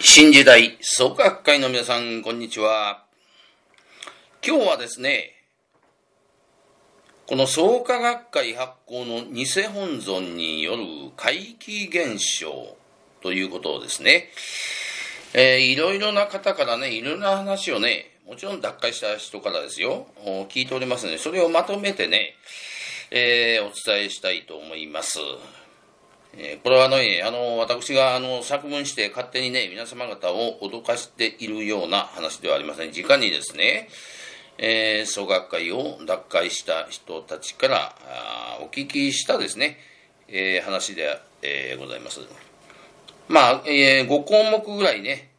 新時代創価学会の皆さん、こんにちは。今日はですね、この創価学会発行の偽本尊による怪奇現象ということをですね、いろいろな方からね、いろいろな話をね、もちろん脱会した人からですよ、聞いておりますので、それをまとめてね、お伝えしたいと思います。これはね、私が作文して勝手にね、皆様方を脅かしているような話ではありません。直にですね、創学会を脱会した人たちからお聞きしたですね、話で、ございます。まあ、5項目ぐらいね、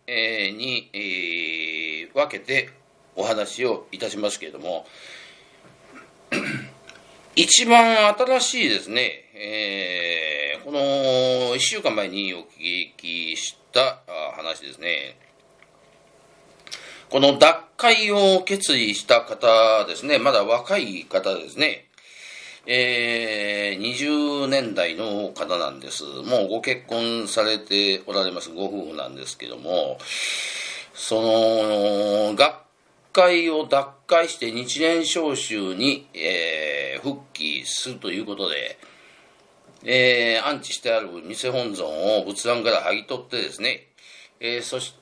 に、分けてお話をいたしますけれども、一番新しいですね、この1週間前にお聞きした話ですね。この脱会を決意した方ですね、まだ若い方ですね、20年代の方なんです。もうご結婚されておられますご夫婦なんですけども、その学会を脱会して日蓮召集に、復帰するということで、安置してある偽本尊を仏壇から剥ぎ取ってですね、そして、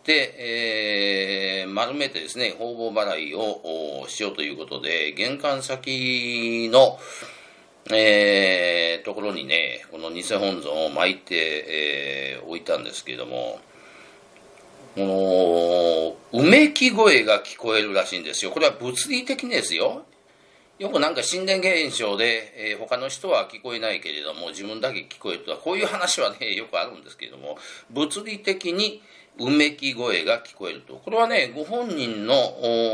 丸めてですね、方々払いをしようということで、玄関先の、ところにね、この偽本尊を巻いて、置いたんですけれども、このうめき声が聞こえるらしいんですよ。これは物理的ですよ。よくなんか心電現象で、他の人は聞こえないけれども自分だけ聞こえるとは、こういう話はねよくあるんですけれども、物理的にうめき声が聞こえると、これはねご本人の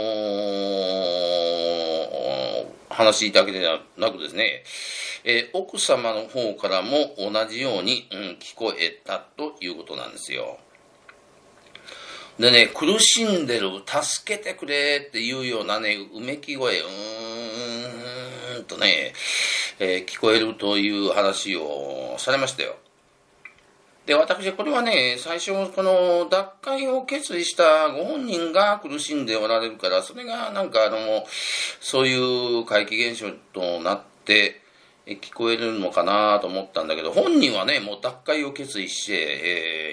話だけではなくですね、奥様の方からも同じように、聞こえたということなんですよ。でね、苦しんでる、助けてくれっていうようなね、うめき声、とね、聞こえるという話をされましたよ。で、私、これはね、最初、この脱会を決意したご本人が苦しんでおられるから、それがなんかそういう怪奇現象となって、聞こえるのかなと思ったんだけど、本人はね、もう脱会を決意して、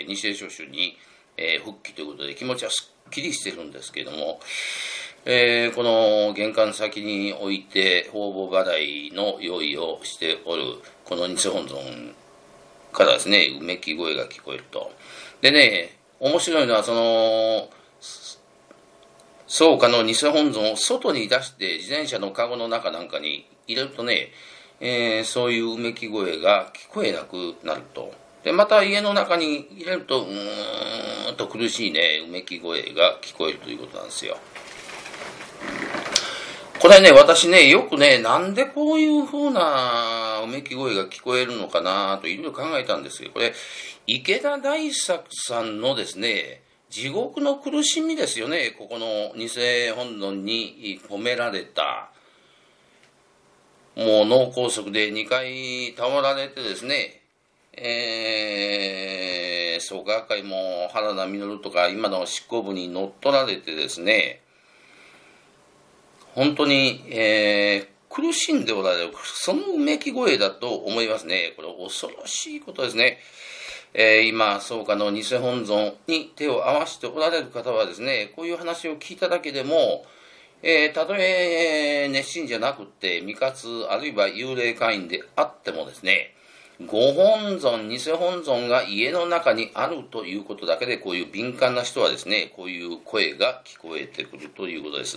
日蓮召集に、復帰ということで気持ちはすっきりしてるんですけれども、この玄関先に置いて方々払いの用意をしておるこの偽本尊からですね、うめき声が聞こえると。でね、面白いのはその創価の偽本尊を外に出して自転車のカゴの中なんかに入れるとね、そういううめき声が聞こえなくなると。で、また家の中に入れると、と苦しいね、うめき声が聞こえるということなんですよ。これね、私ね、よくね、なんでこういう風なうめき声が聞こえるのかなといろいろ考えたんですけど、これ、池田大作さんのですね、地獄の苦しみですよね、ここの偽本尊に込められた。もう脳梗塞で2回倒られてですね、創価学会も原田実とか今の執行部に乗っ取られてですね、本当に、苦しんでおられる、そのうめき声だと思いますね。これ恐ろしいことですね。今、創価の偽本尊に手を合わせておられる方はですね、こういう話を聞いただけでも、たとえ熱心じゃなくて、未活あるいは幽霊会員であってもですね、ご本尊、偽本尊が家の中にあるということだけで、こういう敏感な人はですね、こういう声が聞こえてくるということです。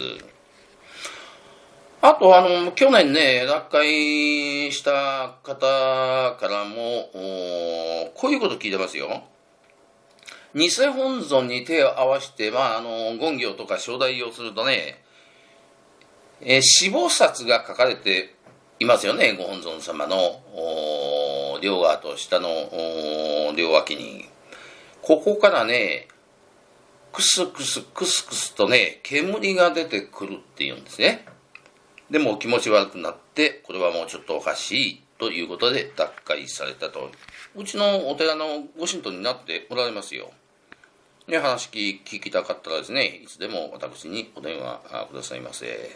あと、去年ね、脱会した方からも、こういうこと聞いてますよ。偽本尊に手を合わせて、言行とか承代をするとね、死菩薩が書かれていますよね、ご本尊様の両側と下の両脇に。ここからね、クスクスクスクスとね、煙が出てくるっていうんですね。でも気持ち悪くなって、これはもうちょっとおかしいということで脱会されたと。うちのお寺のご神徒になっておられますよ。 で、話聞きたかったらですね、いつでも私にお電話くださいませ。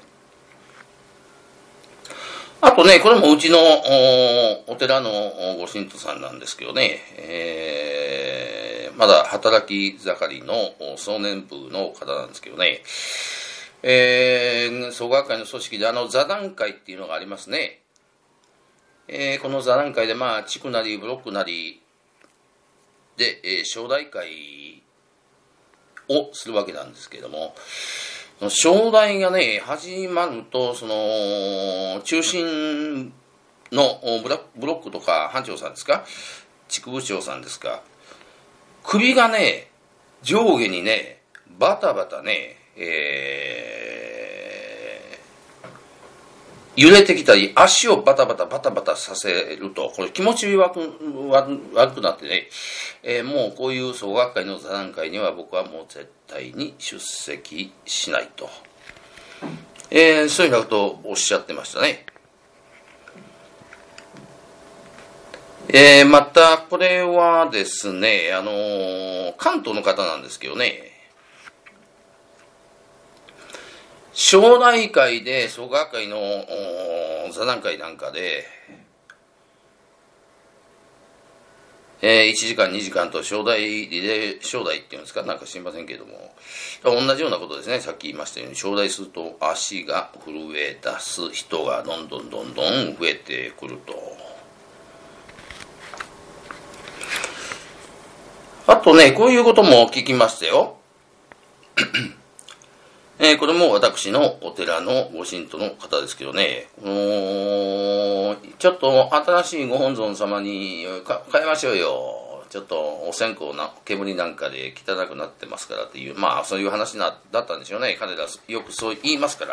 あとね、これもうちのお寺のご神徒さんなんですけどね、まだ働き盛りの壮年部の方なんですけどね、創学会の組織で座談会っていうのがありますね。この座談会で地区なりブロックなりで、招待会をするわけなんですけれども、招待がね、始まると、中心のブロックとか班長さんですか、地区部長さんですか、首がね、上下にね、バタバタね、揺れてきたり、足をバタバタさせると、これ気持ち悪くなってね、もうこういう総学会の座談会には僕はもう絶対に出席しないと。そういうことをおっしゃってましたね。また、これはですね、関東の方なんですけどね、省内会で、創学会の座談会なんかで、1時間、2時間とリレー招待っていうんですか、なんか知りませんけれども、同じようなことですね、さっき言いましたように、招待すると足が震え出す、人がどんどん増えてくると。あとね、こういうことも聞きましたよ。これも私のお寺のご神徒の方ですけどね、ちょっと新しいご本尊様に変えましょうよ。ちょっとお線香な煙なんかで汚くなってますからっていう、そういう話だったんでしょうね。彼らよくそう言いますから。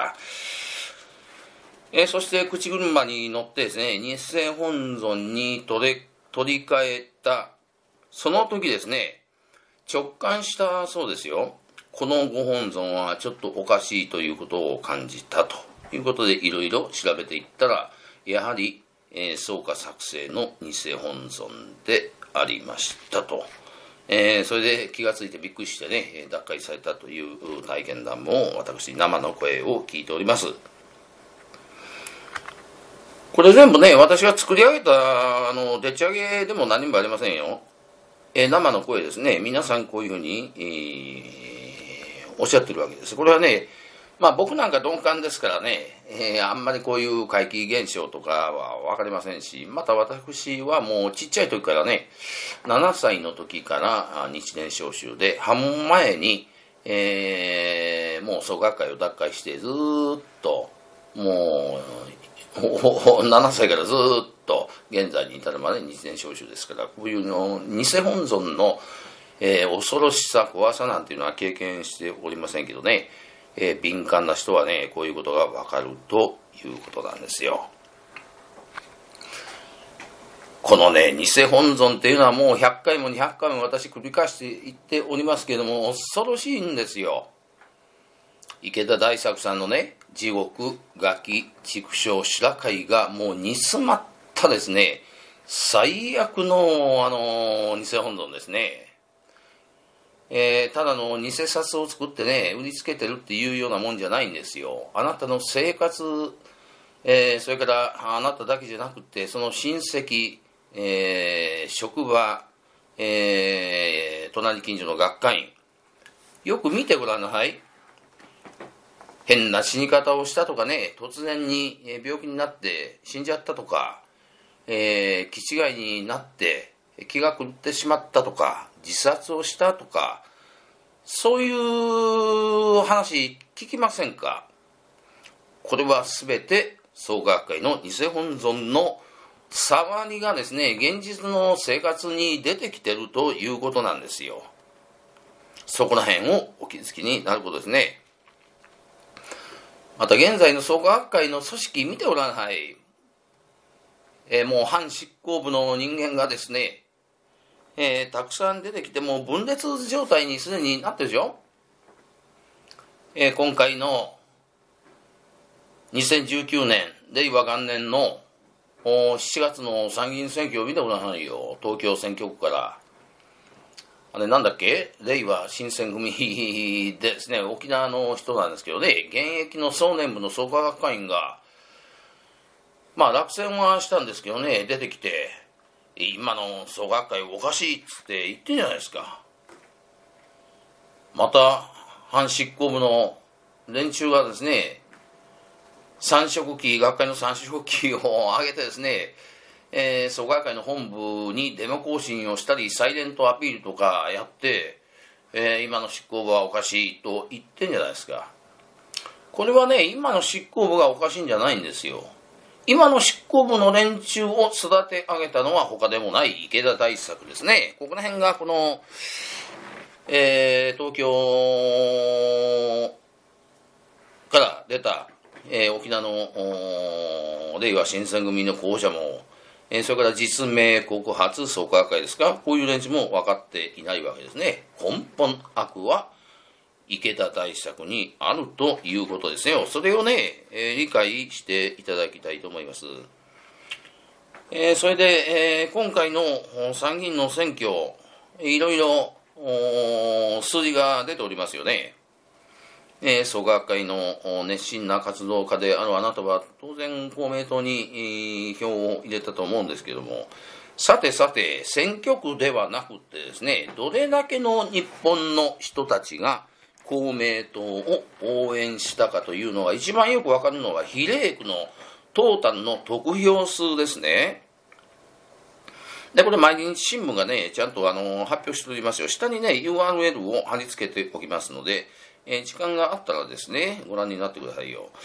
そして口車に乗ってですね、日生本尊に取り替えた、その時ですね、直感したそうですよ。このご本尊はちょっとおかしいということを感じたということでいろいろ調べていったら、やはり、創価作成の偽本尊でありましたと。それで気がついてびっくりしてね、脱会されたという体験談も私生の声を聞いております。これ全部ね、私が作り上げたでっち上げでも何もありませんよ。生の声ですね。皆さんこういうふうに、おっしゃってるわけです。これはね、僕なんか鈍感ですからね、あんまりこういう怪奇現象とかは分かりませんし、また私はもうちっちゃい時からね、7歳の時から日蓮召集で、半前に、もう創学会を脱会してずっと、もう、7歳からずっと現在に至るまで日蓮召集ですから、こういうの偽本尊の恐ろしさ、怖さなんていうのは経験しておりませんけどね、敏感な人はね、こういうことがわかるということなんですよ。このね、偽本尊っていうのはもう100回も200回も私繰り返して言っておりますけれども、恐ろしいんですよ。池田大作さんのね、地獄、ガキ、畜生、白海がもう煮詰まったですね、最悪の偽本尊ですね。ただの偽札を作ってね、売りつけてるっていうようなもんじゃないんですよ。あなたの生活、それからあなただけじゃなくて、その親戚、職場、隣近所の学会員、よく見てごらんなさい。変な死に方をしたとかね、突然に病気になって死んじゃったとか、気違いになって気が狂ってしまったとか、自殺をしたとか、そういう話聞きませんか？これは全て創学会の偽本尊の触りがですね、現実の生活に出てきてるということなんですよ。そこら辺をお気づきになることですね。また現在の創価学会の組織見ておらんはい。もう反執行部の人間がですね、たくさん出てきてもう分裂状態にすでになってるでしょ。今回の2019年令和元年の7月の参議院選挙を見てごらんなさいよ。東京選挙区からあれなんだっけ、令和新選組でですね、沖縄の人なんですけどね、現役の壮年部の創価学会員が、まあ落選はしたんですけどね、出てきて、今の創価学会おかしいっつって言ってるじゃないですか。また、反執行部の連中がですね、学会の三色旗を上げてですね、創価学会の本部にデモ行進をしたり、サイレントアピールとかやって、今の執行部はおかしいと言ってんじゃないですか。これはね、今の執行部がおかしいんじゃないんですよ。今の執行部の連中を育て上げたのは他でもない池田大作ですね。ここら辺がこの、東京から出た、沖縄の令和新選組の候補者も、それから実名告発創価学会ですか、こういう連中も分かっていないわけですね。根本悪は池田大作にあるということですよ。それをね、理解していただきたいと思います。それで、今回の参議院の選挙、いろいろ数字が出ておりますよね。創価学会の熱心な活動家であるあなたは当然公明党に票を入れたと思うんですけども、さて選挙区ではなくてですね、どれだけの日本の人たちが公明党を応援したかというのが一番よくわかるのが比例区のトータルの得票数ですね。で、これ毎日新聞がね、ちゃんと発表しておりますよ。下にね、URL を貼り付けておきますので、時間があったらですね、ご覧になってくださいよ。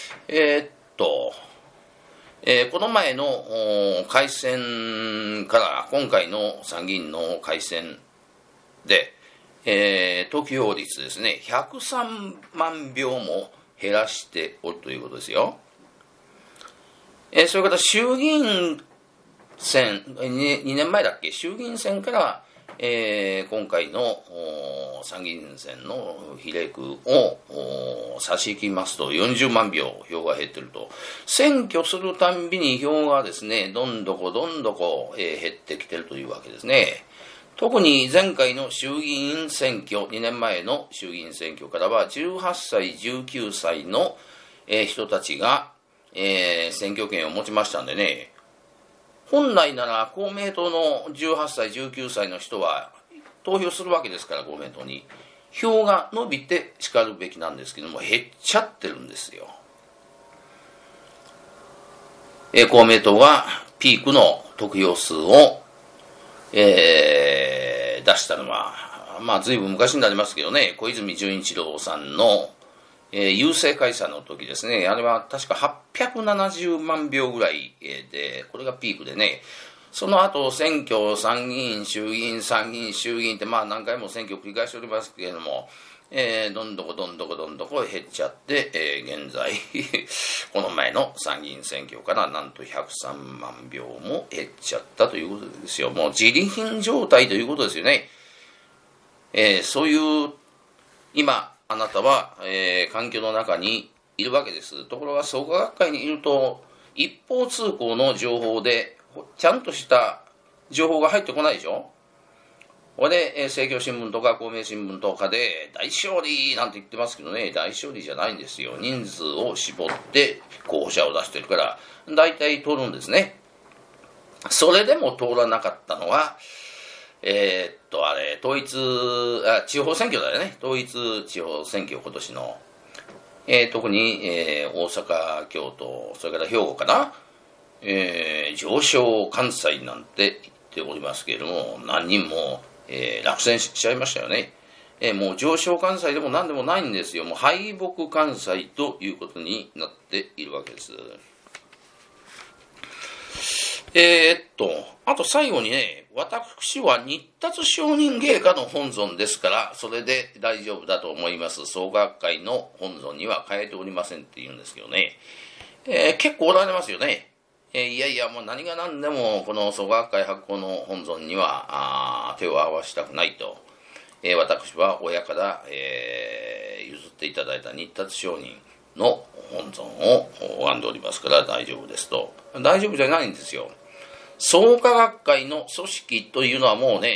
この前の改選から今回の参議院の改選で、得票率ですね、103万票も減らしておるということですよ。それから衆議院選、2年前だっけ、衆議院選から、今回の参議院選の比例区を差し引きますと40万票が減ってると、選挙するたんびに票がですね、どんどこ、減ってきてるというわけですね。特に前回の衆議院選挙、2年前の衆議院選挙からは18歳、19歳の人たちが選挙権を持ちましたんでね、本来なら公明党の18歳、19歳の人は投票するわけですから、公明党に票が伸びてしかるべきなんですけども、減っちゃってるんですよ。公明党がピークの得票数を、出したのは、まあ随分昔になりますけどね、小泉純一郎さんの郵政解散の時ですね、あれは確か870万票ぐらいで、これがピークでね、その後選挙、参議院、衆議院、参議院、衆議院って、まあ何回も選挙を繰り返しておりますけれども、どんどこ減っちゃって、現在、この前の参議院選挙からなんと103万票も減っちゃったということですよ。もう自利品状態ということですよね。そういう、今、あなたは、環境の中にいるわけです。ところが創価学会にいると一方通行の情報でちゃんとした情報が入ってこないでしょ。これで、政教新聞とか公明新聞とかで大勝利なんて言ってますけどね、大勝利じゃないんですよ。人数を絞って候補者を出してるから大体通るんですね。それでも通らなかったのは地方選挙だよね。統一地方選挙、今年の。特に、大阪、京都、それから兵庫かな。上昇関西なんて言っておりますけれども、何人も、落選しちゃいましたよね。もう上昇関西でも何でもないんですよ。もう敗北関西ということになっているわけです。あと最後にね、私は日達上人芸家の本尊ですから、それで大丈夫だと思います。創価学会の本尊には変えておりませんって言うんですけどね。結構おられますよね。いやいや、もう何が何でも、この創価学会発行の本尊には手を合わせたくないと。私は親から、譲っていただいた日達上人の本尊を拝んでおりますから大丈夫ですと。大丈夫じゃないんですよ。創価学会の組織というのはもうね、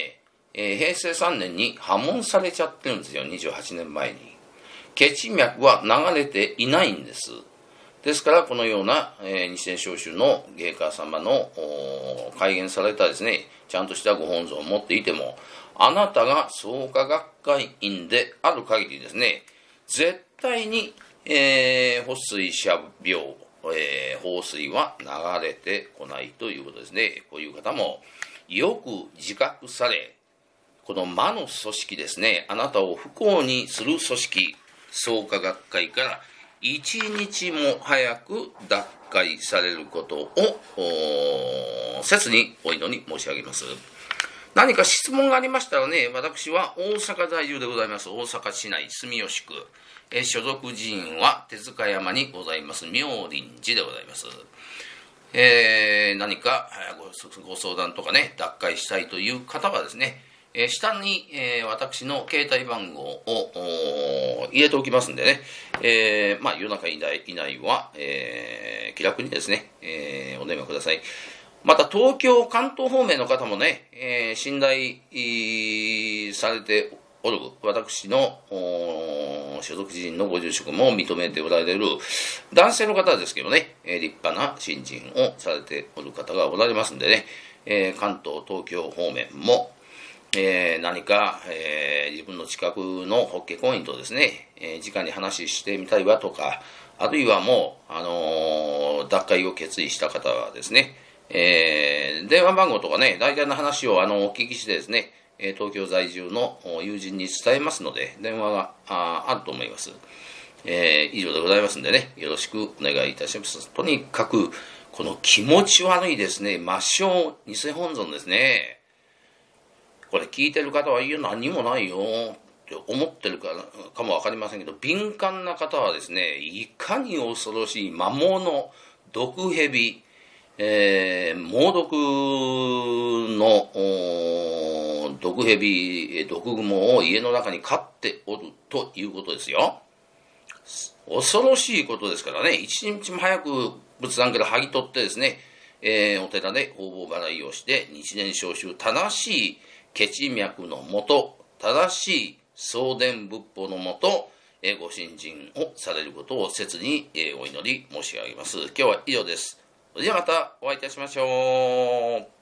平成3年に破門されちゃってるんですよ、28年前に。血沈脈は流れていないんです。ですから、このような、日蓮召集の芸家様の改元されたですね、ちゃんとしたご本尊を持っていても、あなたが創価学会員である限りですね、絶対に、保水遮病、放水は流れてこないということですね。こういう方もよく自覚され、この魔の組織ですね、あなたを不幸にする組織、創価学会から一日も早く脱会されることを切にお祈り申し上げます。何か質問がありましたらね、私は大阪在住でございます。大阪市内住吉区、所属寺院は手塚山にございます妙林寺でございます。何かご相談とかね、脱会したいという方はですね、下に、私の携帯番号を入れておきますんでね、夜中以内は、気楽にですね、お電話ください。また東京、関東方面の方もね、信頼されておる私の所属寺院のご住職も認めておられる男性の方ですけどね、立派な信心をされておる方がおられますんでね、関東、東京方面も何か、自分の近くの法華懇院とですね、直に話してみたいわとか、あるいはもう脱会を決意した方はですね、電話番号とかね、大体の話をお聞きしてですね、東京在住の友人に伝えますので、電話があると思います。以上でございますんでね、よろしくお願いいたします。とにかく、この気持ち悪いですね、抹消偽本尊ですね。これ聞いてる方は、いや、何もないよって思ってるかもわかりませんけど、敏感な方はですね、いかに恐ろしい魔物、毒蛇、猛毒の毒蛇、毒蜘蛛を家の中に飼っておるということですよ。恐ろしいことですからね、一日も早く仏壇から剥ぎ取ってですね、お寺で方々払いをして、日蓮召集正しい血沈脈のもと、正しい送電仏法のもと、ご信心をされることを切にお祈り申し上げます。今日は以上です。それではまたお会いいたしましょう。